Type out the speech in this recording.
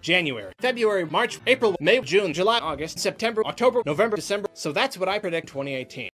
January, February, March, April, May, June, July, August, September, October, November, December. So that's what I predict 2018.